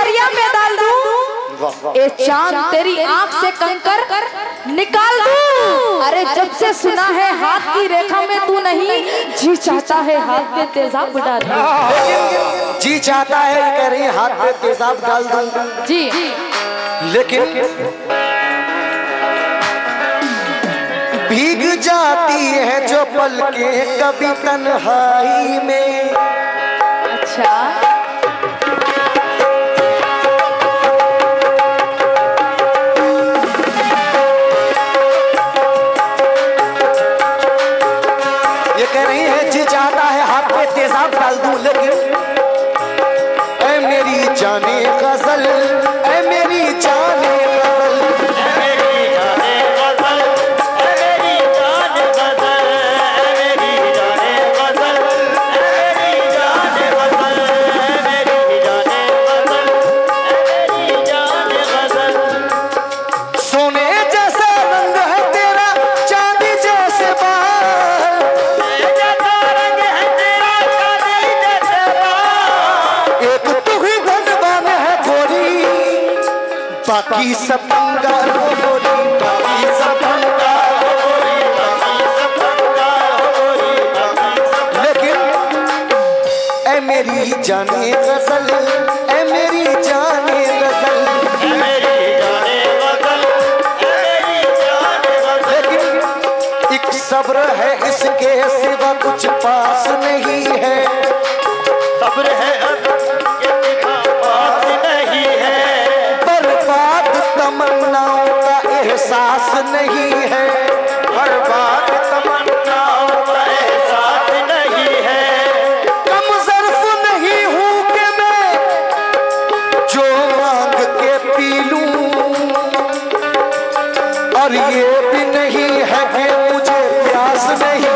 दरिया में डाल दूं, ए चांद तेरी आंख से कंकर निकाल दूं। अरे जब से सुना है हाथ की रेखा में तू नहीं, जी चाहता है हाथ पे तेजाब डाल दूं। जी चाहता है कह रही हाथ पे तेजाब डाल दूं जी, लेकिन भीग जाती है जो पलकें कभी तन्हाई में। अच्छा ये कह रही है जी चाहता है हाथ पे तेजाब डाल दूं, लेकिन ऐ मेरी जाने गजल, ऐ मेरी जाने बाकी सब कंगाल हो गोरी, बाकी सब कंगाल हो गोरी, बाकी सब कंगाल हो गोरी, बाकी सब। लेकिन ऐ मेरी जाने गजल, ऐ मेरी जाने गजल, ऐ मेरी जाने गजल, ऐ मेरी जाने गजल। लेकिन एक सब्र है इसके सिवा कुछ पास नहीं है, सब्र है तमन्नाओं का एहसास नहीं है, बर्बाद तमन्नाओं का एहसास नहीं है। कम ज़र्फ नहीं हूँ कि मैं जो मांग के पी लूं, और ये भी नहीं है कि मुझे प्यास नहीं